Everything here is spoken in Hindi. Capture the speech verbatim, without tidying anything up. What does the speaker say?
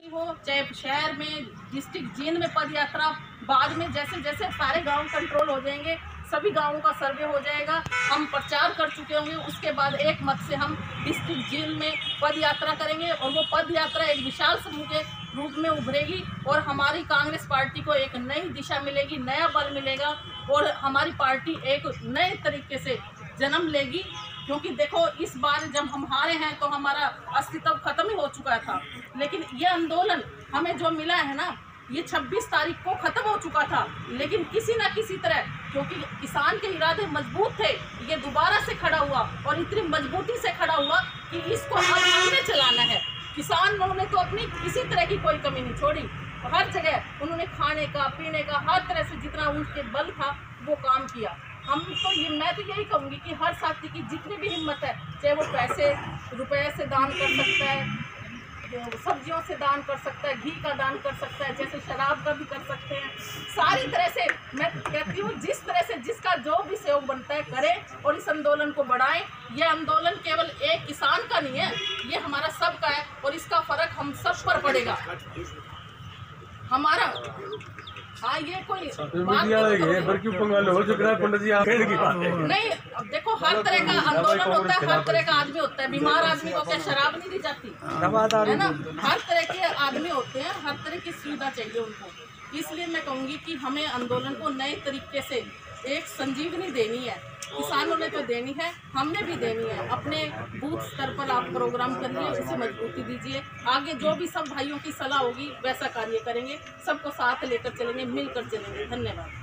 हो, चाहे शहर में, डिस्ट्रिक्ट जींद में पद यात्रा, बाद में जैसे जैसे सारे गांव कंट्रोल हो जाएंगे, सभी गांवों का सर्वे हो जाएगा, हम प्रचार कर चुके होंगे, उसके बाद एक मत से हम डिस्ट्रिक्ट जींद में पद यात्रा करेंगे और वो पद यात्रा एक विशाल समूह के रूप में उभरेगी और हमारी कांग्रेस पार्टी को एक नई दिशा मिलेगी, नया बल मिलेगा और हमारी पार्टी एक नए तरीके से जन्म लेगी। क्योंकि देखो, इस बार जब हम हारे हैं तो हमारा अस्तित्व खत्म ही हो चुका था, लेकिन ये आंदोलन हमें जो मिला है ना, ये छब्बीस तारीख को खत्म हो चुका था, लेकिन किसी ना किसी तरह, क्योंकि किसान के इरादे मजबूत थे, ये दोबारा से खड़ा हुआ और इतनी मजबूती से खड़ा हुआ कि इसको अब हमने चलाना है। किसानों ने तो अपनी किसी तरह की कोई कमी नहीं छोड़ी, हर जगह उन्होंने खाने का, पीने का, हर तरह से जितना उनके बल था वो काम किया। हम तो ये मैं तो यही कहूँगी कि हर साथी की जितनी भी हिम्मत है, चाहे वो पैसे रुपए से दान कर सकता है, सब्जियों से दान कर सकता है, घी का दान कर सकता है, जैसे शराब का भी कर सकते हैं, सारी तरह से मैं कहती हूँ जिस तरह से जिसका जो भी सहयोग बनता है करें और इस आंदोलन को बढ़ाएं। यह आंदोलन केवल एक किसान का नहीं है, ये हमारा सबका है और इसका फर्क हम सब पर पड़ेगा। हमारा हाँ, ये कोई बात नहीं। अब देखो, हर तरह का आंदोलन होता है, हर तरह का आदमी होता है। बीमार आदमी को क्या शराब नहीं दी जाती है ना? हर तरह के आदमी होते हैं, हर तरह की सुविधा चाहिए उनको। इसलिए मैं कहूँगी कि हमें आंदोलन को नए तरीके से एक संजीवनी देनी है। किसानों ने तो देनी है, हमने भी देनी है। अपने बूथ स्तर पर आप प्रोग्राम करिए, उसे मजबूती दीजिए। आगे जो भी सब भाइयों की सलाह होगी वैसा कार्य करेंगे, सबको साथ लेकर चलेंगे, मिलकर चलेंगे। धन्यवाद।